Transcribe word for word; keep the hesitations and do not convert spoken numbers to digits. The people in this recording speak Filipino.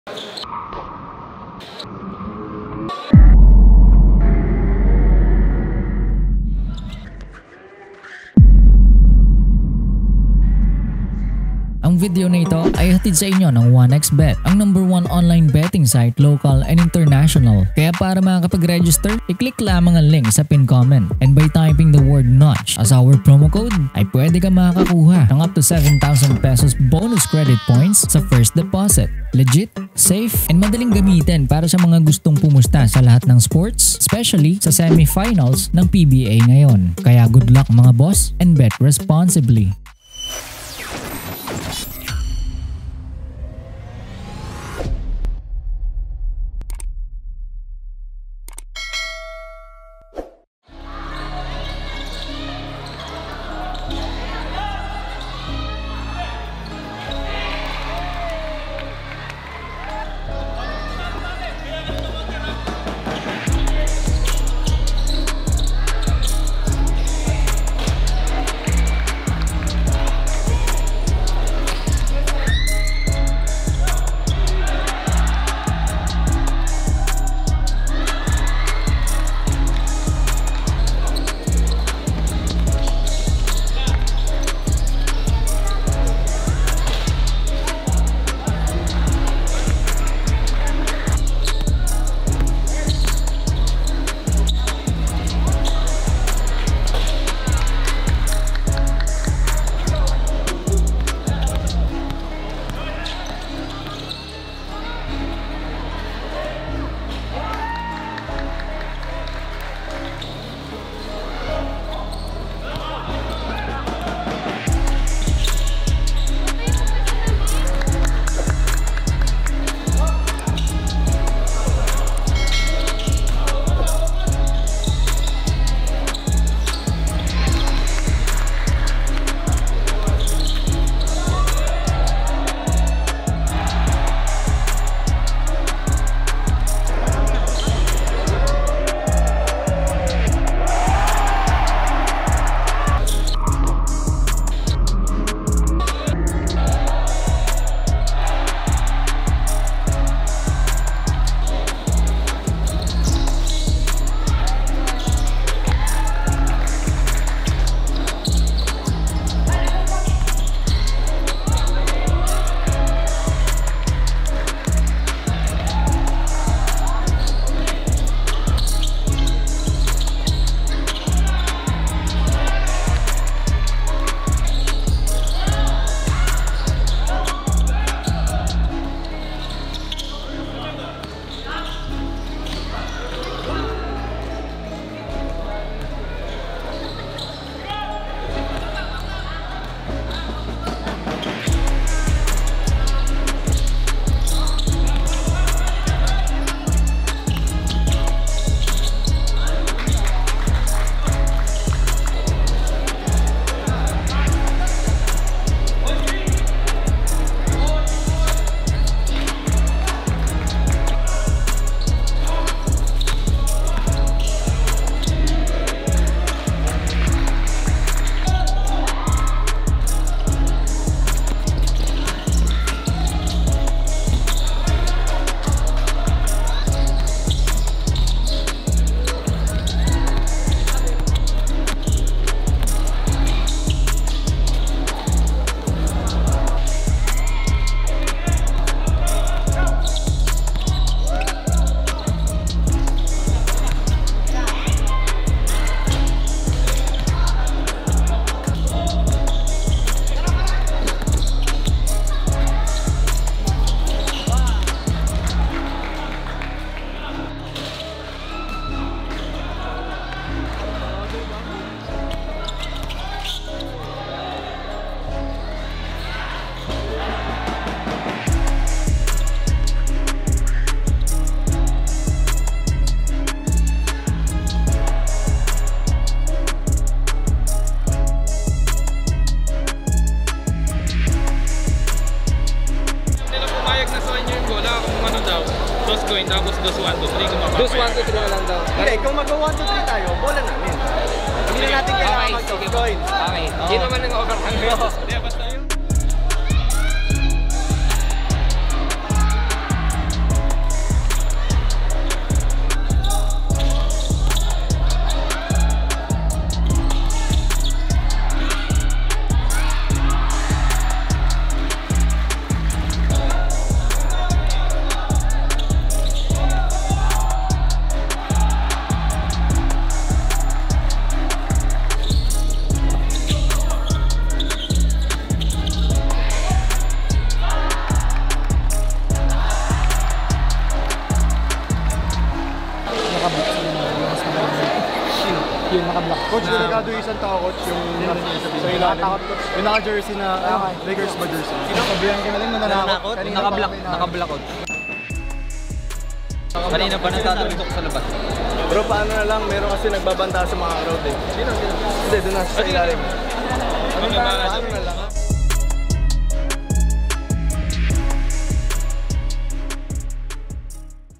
Ang video na ito ay hatid sa inyo ng one x bet, ang number one online betting site, local and international. Kaya para makakapag-register, i-click lamang ang link sa pin comment. And by typing the word notch as our promo code, ay pwede ka makakakuha ng up to seven thousand pesos bonus credit points sa first deposit. Legit, safe, and madaling gamitin para sa mga gustong pumusta sa lahat ng sports, especially sa semifinals ng P B A ngayon. Kaya good luck mga boss and bet responsibly. coin tapos dos one two three kung mapapayag. dos one two three na lang daw. Hindi, kung mag one two three tayo, bola namin. Hindi na natin kailangan okay, mag-toss sige. coin. Okay. Hindi naman nang overhang. Hindi, basta yun. Coach, delikado yung isang tao, coach, yung sa ilalim. Yung naka-jersey na, ah, Lakers ba jersey? Sabihan ka na rin, nananakot. Naka-block, naka-block out. Kanina pa nagtatutok sa labas. Bro, paano na lang, meron kasi nagbabanta sa mga crowd eh. Sino? Hindi, doon na sa ilalim. Ano na lang?